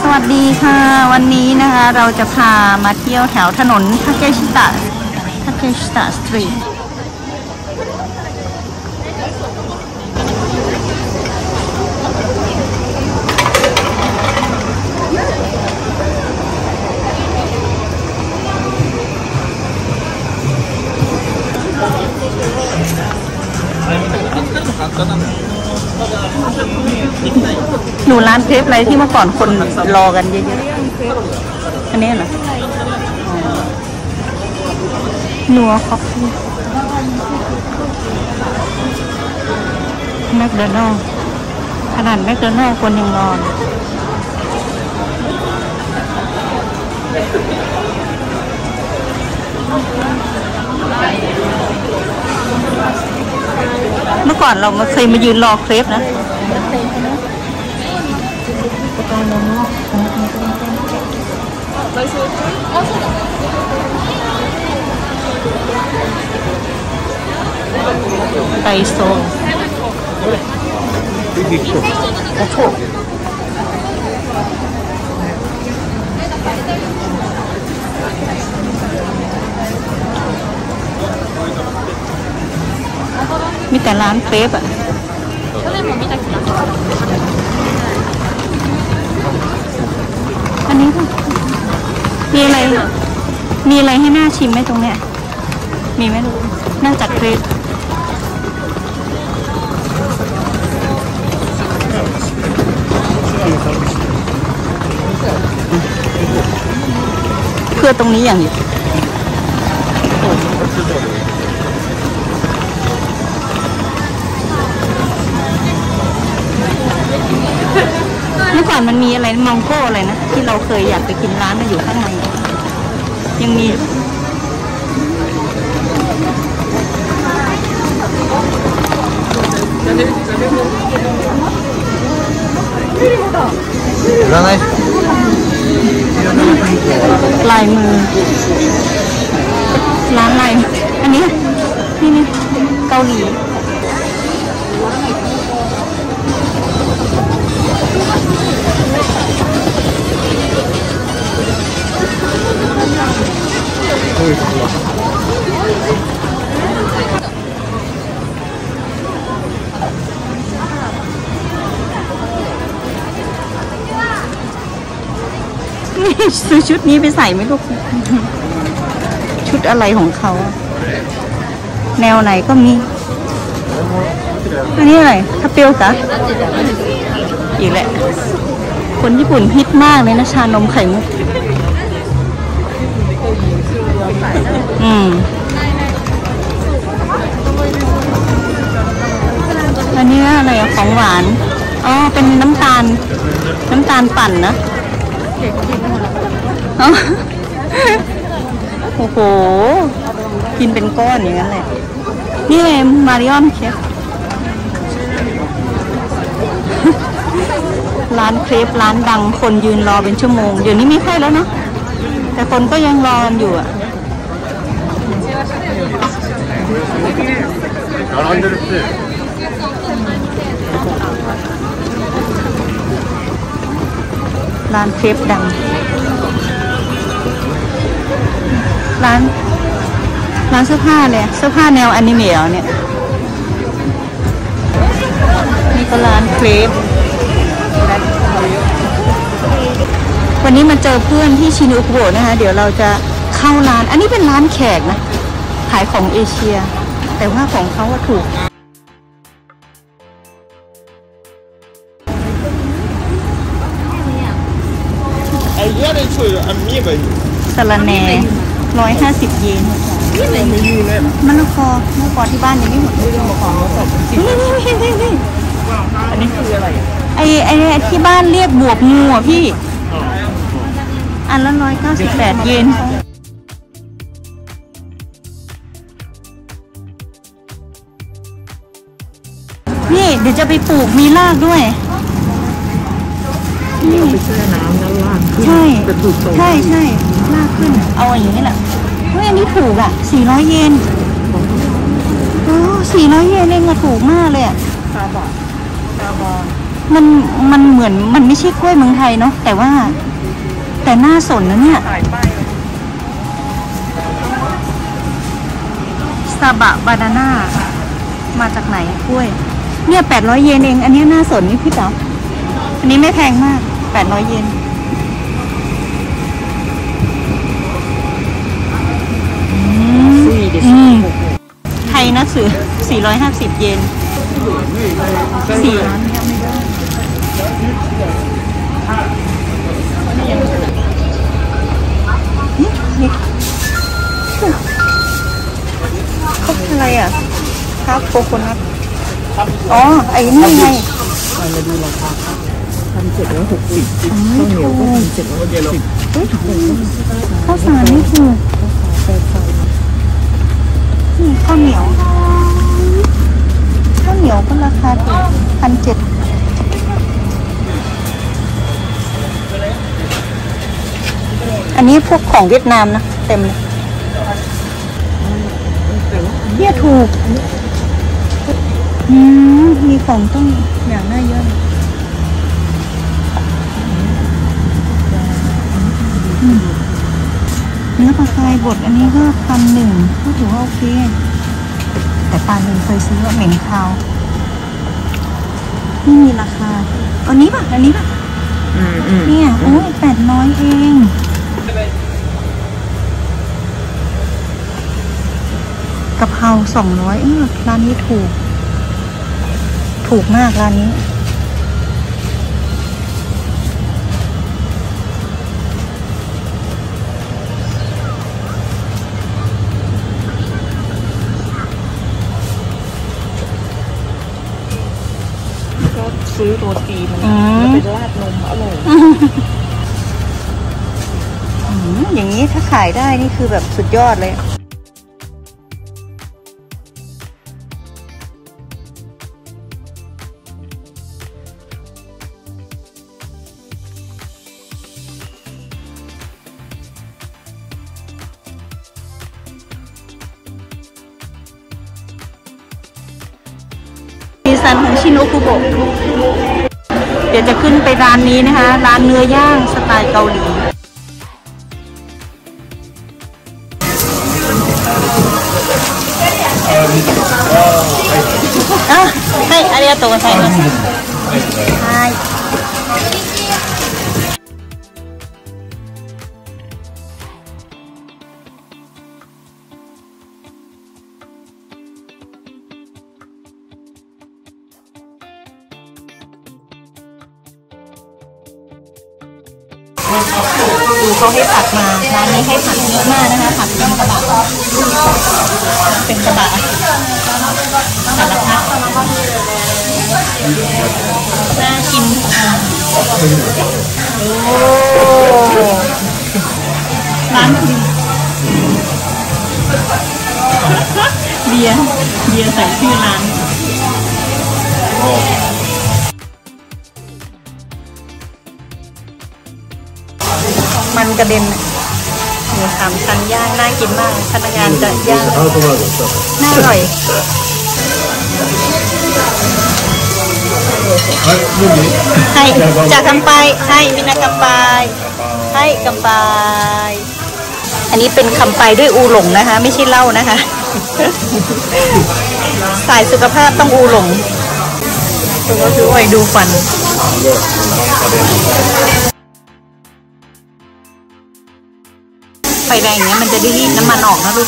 วัสดีค่ะวันนี้นะคะเราจะพามาเที่ยวแถวถนนทาเคชิตะสตรีทหนูร้านเครปอะไรที่เมื่อก่อนคนรอกันเยอะๆอันนี้เหรอนัวคอฟฟี่แมคโดนัลด์ขนาดแมคโดนัลด์คนยังรอเมื่อก่อนเราเคยมายืนรอเครปนะไก่โซมีแต่ร้านเครปอ่ะอันนี้มีอะไรให้น่าชิมไหมตรงเนี้ยมีไหมลูกนอกจากเครปเพื่อตรงนี้อย่างนี้เมื่อก่อนมันมีอะไรมังโก้อะไรนะที่เราเคยอยากไปกินร้านมันอยู่ข้างในยังมีลายมือร้านลายอันนี้นี่เกาหลีซื้อชุดนี้ไปใส่ไหมลูกชุดอะไรของเขาแนวไหนก็มีอันนี้อะไรทาเปียวกะอีกแหละคนญี่ปุ่นฮิตมากเลยนะชานมไข่มุกอันนี้อะไรของหวานอ๋อเป็นน้ำตาลปั่นนะโอ้โหกินเป็นก้อนอย่างนั้นเลยนี่ไงมาริออนเคฟร้านเครปร้านดังคนยืนรอเป็นชั่วโมงเดี๋ยวนี้ไม่ค่อยแล้วเนาะแต่คนก็ยังรอกันอยู่อ่ะร้านเครปดังร้านเสื้อผ้าเลยเสื้อผ้าแนวอนิเมะเนี่ยนี่ก็ร้านเครปวันนี้มาเจอเพื่อนที่ชินุกุโบะนะคะเดี๋ยวเราจะเข้าร้านอันนี้เป็นร้านแขกนะขายของเอเชียแต่ว่าของเขาถูกสลัดแหน่150 เยนมะละกอที่บ้านยังไม่หมดเลยอันนี้คืออะไรไอ้ที่บ้านเรียกบวบงูอ่ะพี่อันละ198 เยนนี่เดี๋ยวจะไปปลูกมีรากด้วยนี่ไปแช่น้ำแล้วรากขึ้นใช่รากขึ้นเอาอย่างนี้แหละเฮ้ยอันนี้ถูกอ่ะ400 เยนโอ้400 เยนเองอะถูกมากเลยอะซาบะมันมันเหมือนมันไม่ใช่กล้วยเมืองไทยเนาะแต่ว่าแต่น่าสนนะเนี่ยซาบะบานาน่ามาจากไหนกล้วยเนี่ย800 เยนเองอันนี้น่าสนนี่พี่เต๋ออันนี้ไม่แพงมาก800 เยนไทยนะสื่อ450 เยน4 ล้านนี่อะไรอ่ะครับโคโคนัทอ๋อไอ้นี่ไงมาดูราคาครับ1,760ข้าวเหนียวก็1,710 ข้าวสารนี่คือข้าวเหนียวก็ราคาถูก1,700อันนี้พวกของเวียดนามนะเต็มเลยเนี่ยถูกมีของต้องอย่างน่าเยอะเนื้อปลากายบดอันนี้ก็1,100ก็ถือว่าโอเคแต่ปลาหนึ่งเคยซื้อว่าเหม็นคาวนี่มีราคาอันนี้ป่ะเนี่ยโอ้ย800 เองกะเพรา200ร้านนี้ถูกมากร้านนี้ก็ซื้อโรตีมันเป็นราดนมอร่อยอย่างนี้ถ้าขายได้นี่คือแบบสุดยอดเลยซันของชิโนคุโบะเดี๋ยวจะขึ้นไปร้านนี้นะคะร้านเนื้อย่างสไตล์เกาหลีให้อาริยาโตะใส่มาใช่ดูเขาให้ผักมาร้านนี้ให้ผักเยอะมากนะคะผักเป็นกระบะสารพัดน่ากินโอ้ร้านเบียร์ใส่ชื่อร้านมันกระเด็นหมู3 ชั้นย่างน่ากินมากพนักงานจะย่างน่าอร่อยให้จากคำไปให้มินากำปายให้กำปายอันนี้เป็นคำไปด้วยอูหลงนะคะไม่ใช่เหล้านะคะสายสุขภาพต้องอูหลงตัวก็คือไว้ดูฟันไฟแรงอย่างเงี้ยมันจะได้รีดน้ำมันออกนะลูก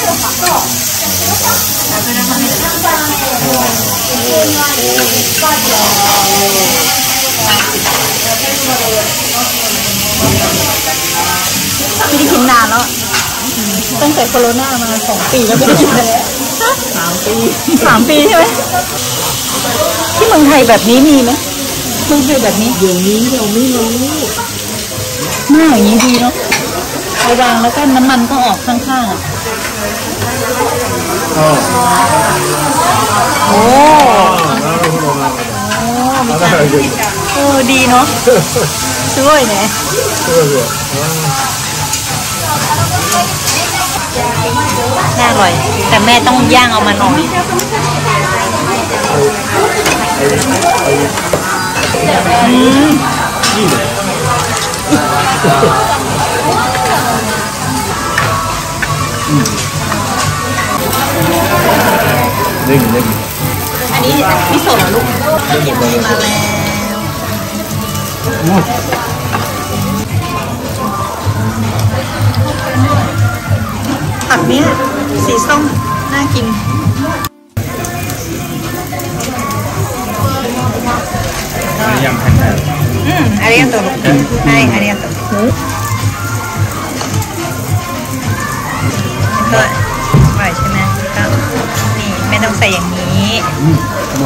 ไม่ได้กินนานแล้วตั้งแต่โควิดมา2 ปีแล้วไม่ได้กินเลย3 ปีใช่ไหมที่เมืองไทยแบบนี้มีไหมเมืองไทยแบบนี้เดี๋ยวนี้เราไม่รู้หน้าอย่างนี้ดีเนาะระวังแล้วก็น้ำมันก็ออกข้างๆโอ้มีการดีเนาะช่วยเนี่ยน่าอร่อยแต่แม่ต้องย่างเอามันออกเร่งอันนี้มิโซะเหรอลูกกิมจิมาแล้วผักเนี้ยสีส้มน่ากินยำแผ่นอาริยาโตะลูกใช่อาริยาโตะก็อร่อยใช่ไหมก็นี่ไม่ต้องใส่อย่างนี้บอก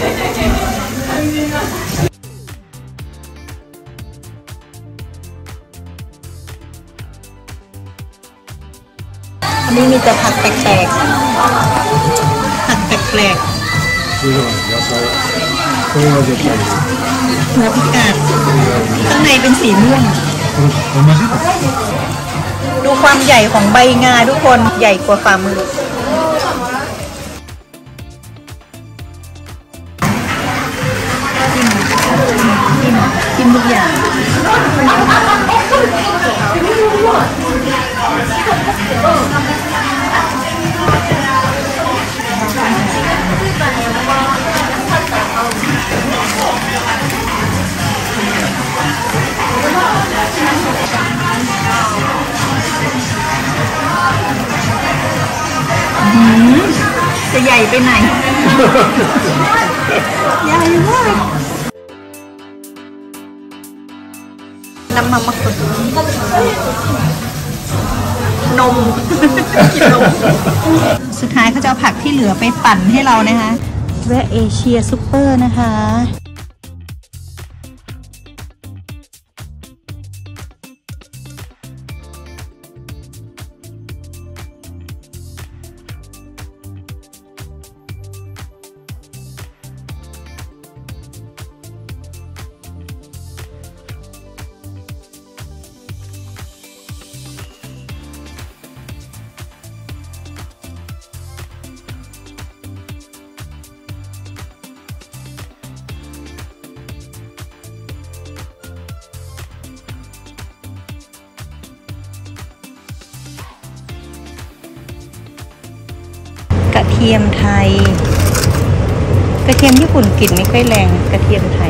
อันนี้มีแต่ผักแปลกๆผักแปลกคือ野菜これは絶対ですๆเนื้อพิกาดข้างในเป็นสีม่วง同じだดูความใหญ่ของใบงาทุกคนใหญ่กว่าฝ่ามือจิ้มทุกอย่างจะใหญ่ไปไหน ใหญ่มากน้ำมันมะกรูดนม กินนม สุดท้ายเขาจะเอาผักที่เหลือไปปั่นให้เรานะคะแวะเอเชียซุปเปอร์นะคะกระเทียมไทยกระเทียมญี่ปุ่นกลิ่นไม่ค่อยแรงกระเทียมไทย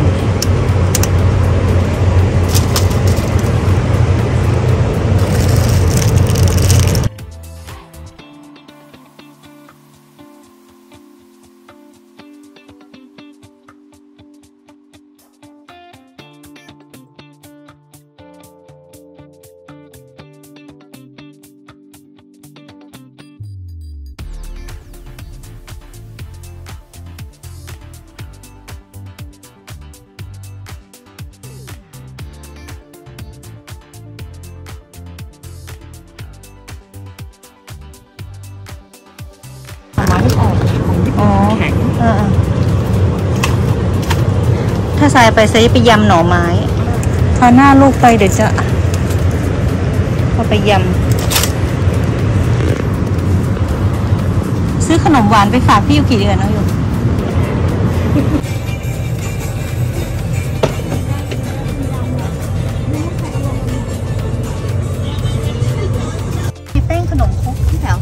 อ๋อถ้าทรายไปใส่ไปยำหน่อไม้พาหน้าลูกไปเดี๋ยวจะเอาไปยำซื้อขนมหวานไปฝากพี่อยู่กี่เดือนแล้วอยู่มีแป้งขนมครกที่แถว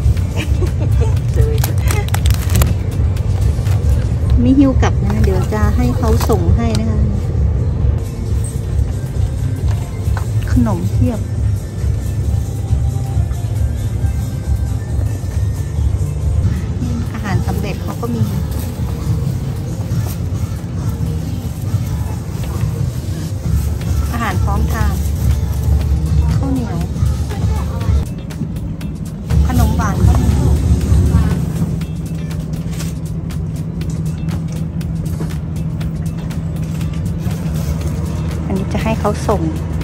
มีหิ้วกลับนะเดี๋ยวจะให้เขาส่งให้นะคะขนมเทียบอาหารสำเร็จเขาก็มีอาหารพร้อมทานข้าวเหนียวขนมหวานก็มีอันนี้จะให้เขาส่ง